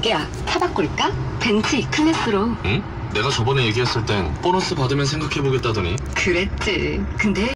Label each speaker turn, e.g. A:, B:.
A: 자기야, 차 바꿀까? 벤츠 E클래스로.
B: 응? 내가 저번에 얘기했을 땐 보너스 받으면 생각해보겠다더니.
A: 그랬지. 근데